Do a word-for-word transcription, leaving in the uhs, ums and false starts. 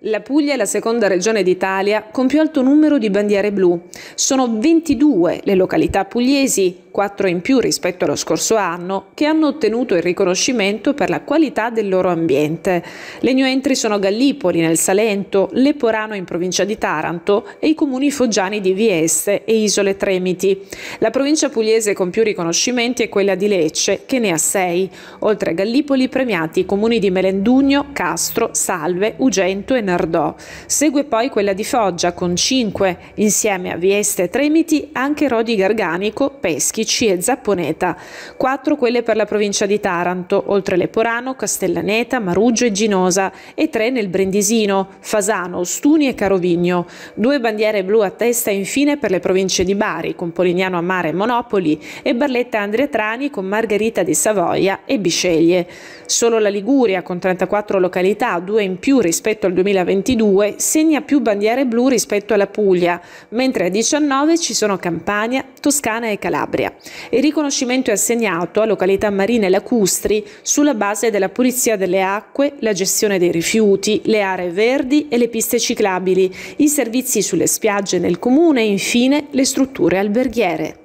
La Puglia è la seconda regione d'Italia con più alto numero di bandiere blu. Sono ventidue le località pugliesi, quattro in più rispetto allo scorso anno, che hanno ottenuto il riconoscimento per la qualità del loro ambiente. Le new entry sono Gallipoli nel Salento, Leporano in provincia di Taranto e i comuni foggiani di Vieste e Isole Tremiti. La provincia pugliese con più riconoscimenti è quella di Lecce, che ne ha sei. Oltre a Gallipoli premiati i comuni di Melendugno, Castro, Salve, Ugento e Nardò. Segue poi quella di Foggia con cinque, insieme a Vieste e Tremiti anche Rodi Garganico, Peschici e Zapponeta. quattro quelle per la provincia di Taranto, oltre Leporano, Castellaneta, Maruggio e Ginosa, e tre nel Brindisino, Fasano, Ostuni e Carovigno. Due bandiere blu a testa infine per le province di Bari, con Polignano a Mare e Monopoli, e Barletta Andreatrani con Margherita di Savoia e Bisceglie. Solo la Liguria, con trentaquattro località, due in più rispetto al duemilaventidue, segna più bandiere blu rispetto alla Puglia, mentre a diciannove ci sono Campania, Toscana e Calabria. Il riconoscimento è assegnato a località marine lacustri sulla base della pulizia delle acque, la gestione dei rifiuti, le aree verdi e le piste ciclabili, i servizi sulle spiagge nel comune e infine le strutture alberghiere.